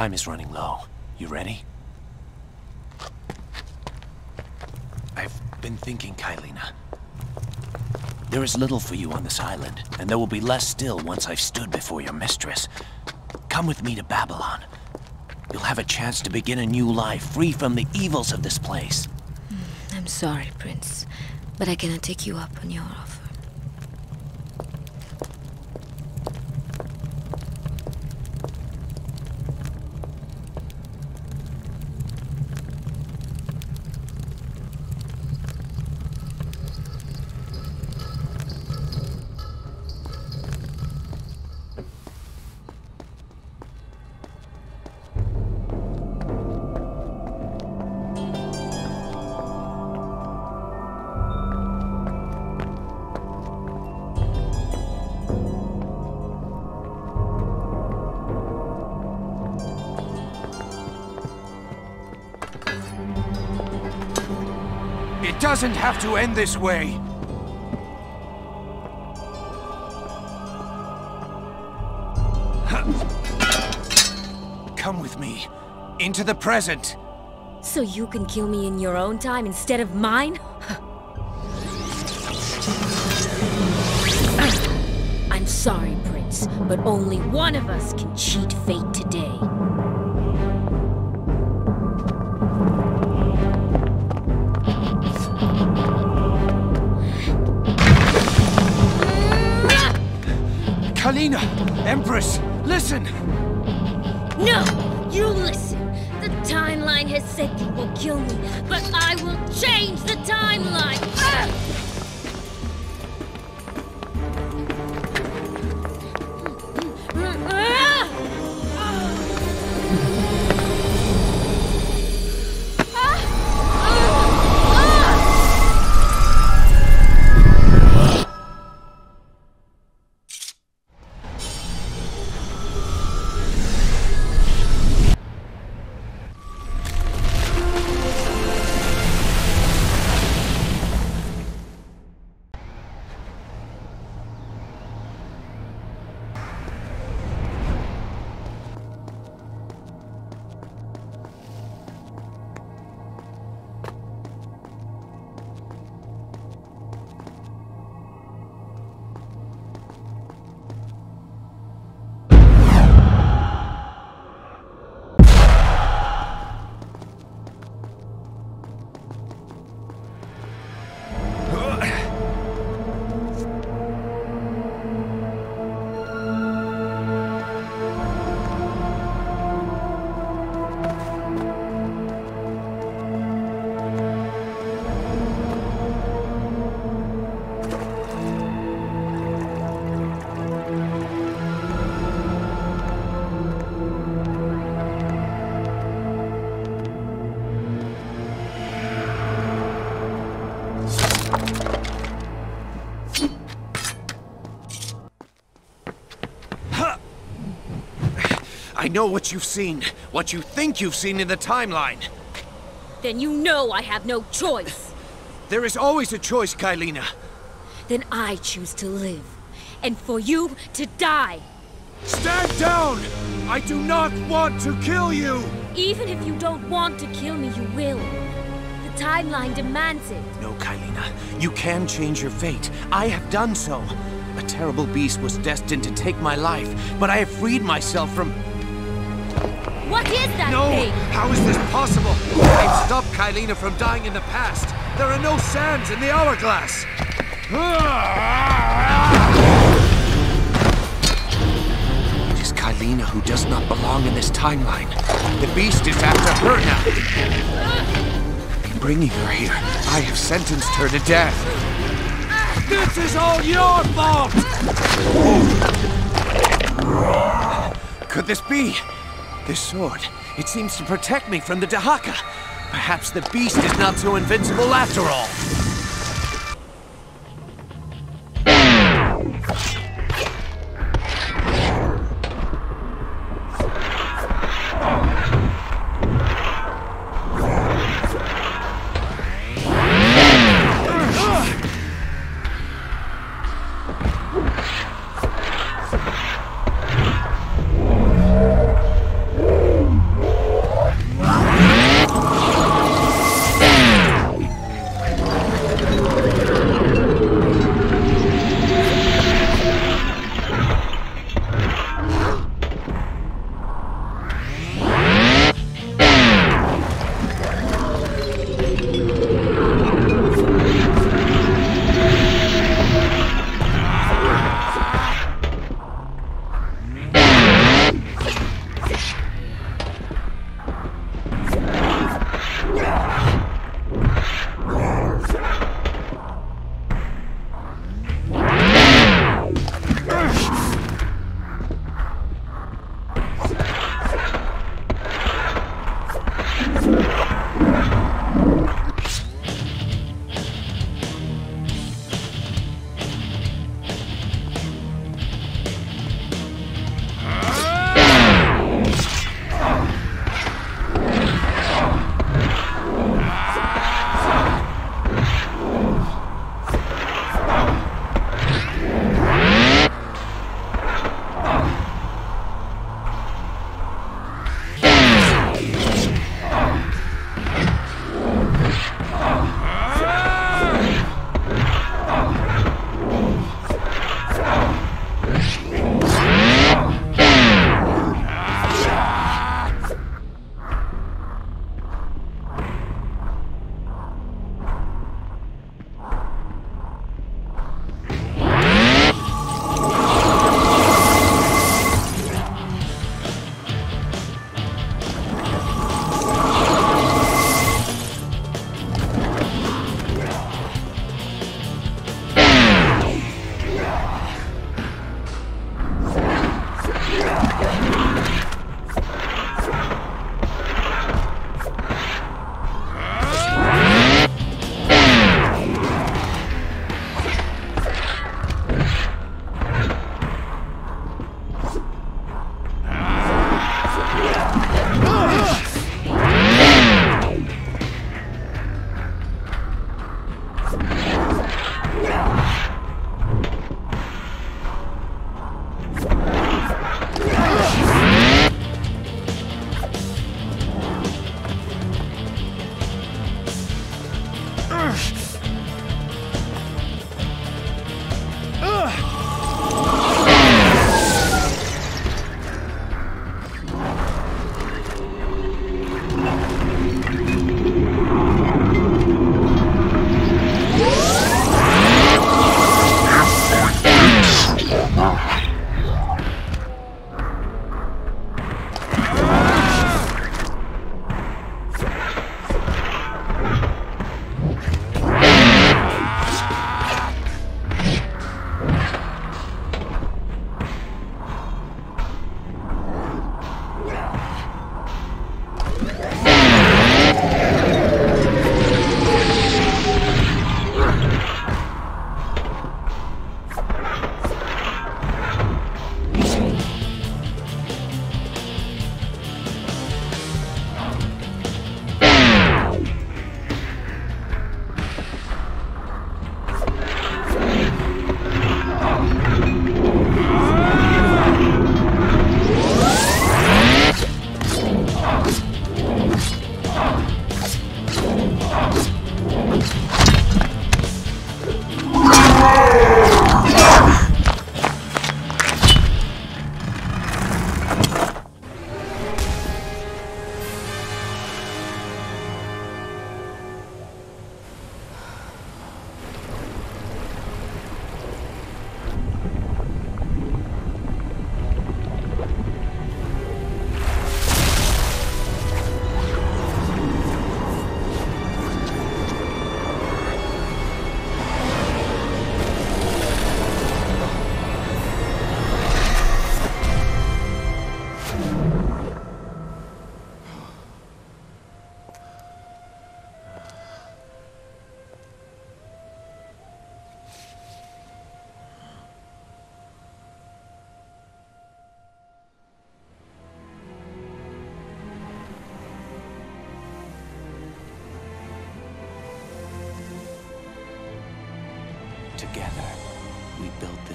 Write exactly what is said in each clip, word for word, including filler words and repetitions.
Time is running low. You ready? I've been thinking, Kylina. There is little for you on this island, and there will be less still once I've stood before your mistress. Come with me to Babylon. You'll have a chance to begin a new life, free from the evils of this place. I'm sorry, Prince, but I cannot take you up on your offer. It doesn't have to end this way. Come with me, into the present. So you can kill me in your own time instead of mine? I'm sorry, Prince, but only one of us can cheat fate today. Kylina! Empress! Listen! No! You listen! The timeline has said you will kill me, but I will change the timeline! Ah! I know what you've seen, what you think you've seen in the timeline. Then you know I have no choice. There is always a choice, Kylina. Then I choose to live, and for you to die. Stand down! I do not want to kill you! Even if you don't want to kill me, you will. The timeline demands it. No, Kylina. You can change your fate. I have done so. A terrible beast was destined to take my life, but I have freed myself from... What is that no! thing? How is this possible? I've stopped Kylina from dying in the past. There are no sands in the hourglass. It is Kylina who does not belong in this timeline. The beast is after her now. In bringing her here, I have sentenced her to death. This is all your fault! Could this be? This sword, it seems to protect me from the Dahaka. Perhaps the beast is not so invincible after all.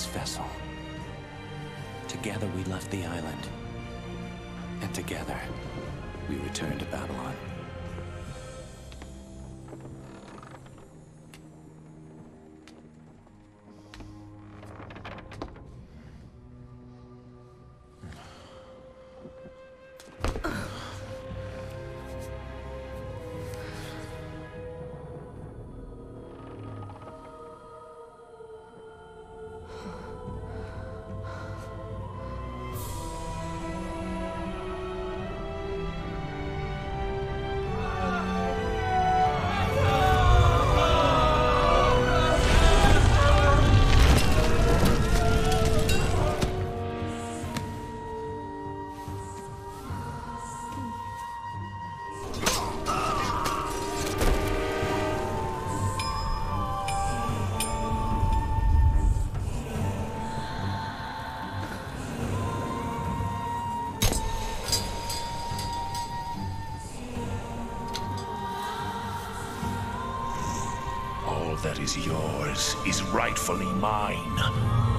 this vessel. Together we left the island. And together, we returned to Babylon. That is yours is rightfully mine.